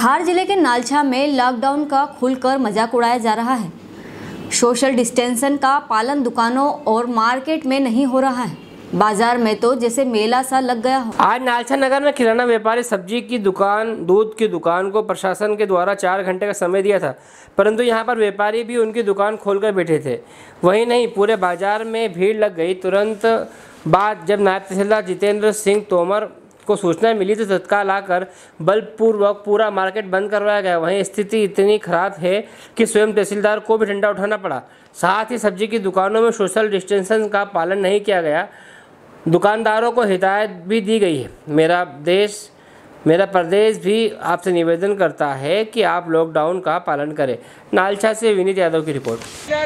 धार जिले के नालछा में लॉकडाउन का खुलकर मजाक उड़ाया जा रहा है। सोशल डिस्टेंसिंग का पालन दुकानों और मार्केट में नहीं हो रहा है। बाजार में तो जैसे मेला सा लग गया हो। आज नालछा नगर में किराना व्यापारी सब्जी की दुकान, दूध की दुकान को प्रशासन के द्वारा 4 घंटे का समय दिया था, परंतु यहां पर व्यापारी भी उनकी दुकान खोलकर बैठे थे। वहीं नहीं, पूरे बाजार में भीड़ लग गई। तुरंत बाद जब नायब तहसीलदार जितेंद्र सिंह तोमर को सूचना मिली तो तत्काल आकर बलपूर्वक पूरा मार्केट बंद करवाया गया। वहीं स्थिति इतनी खराब है कि स्वयं तहसीलदार को भी डंडा उठाना पड़ा। साथ ही सब्जी की दुकानों में सोशल डिस्टेंसिंग का पालन नहीं किया गया। दुकानदारों को हिदायत भी दी गई है। मेरा प्रदेश भी आपसे निवेदन करता है कि आप लॉकडाउन का पालन करें। नालछा से विनीत यादव की रिपोर्ट।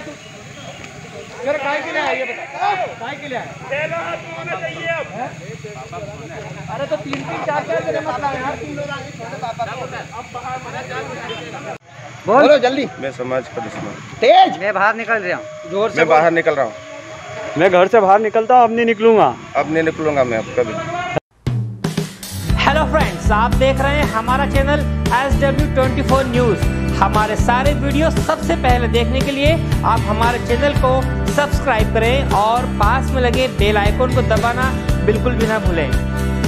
अरे तो 3-3 4-4 मत लाओ यार, 3 लोग बोलो जल्दी। मैं समाज का दुश्मन। तेज। मैं बाहर निकल रहा हूँ, जोर से। मैं बाहर निकल रहा हूँ। मैं घर से बाहर निकलता हूँ, अब नहीं निकलूंगा मैं अब कभी। हेलो फ्रेंड्स, आप देख रहे हैं हमारा चैनल SW24 न्यूज़। हमारे सारे वीडियो सबसे पहले देखने के लिए आप हमारे चैनल को सब्सक्राइब करें और पास में लगे बेल आइकन को दबाना बिल्कुल भी ना भूलें।